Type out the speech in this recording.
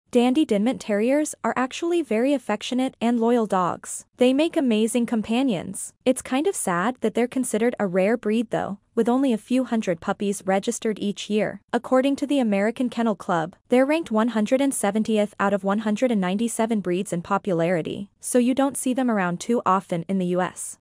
Dandie Dinmont Terriers are actually very affectionate and loyal dogs. They make amazing companions. It's kind of sad that they're considered a rare breed though, with only a few hundred puppies registered each year. According to the American Kennel Club, they're ranked 170th out of 197 breeds in popularity, so you don't see them around too often in the US.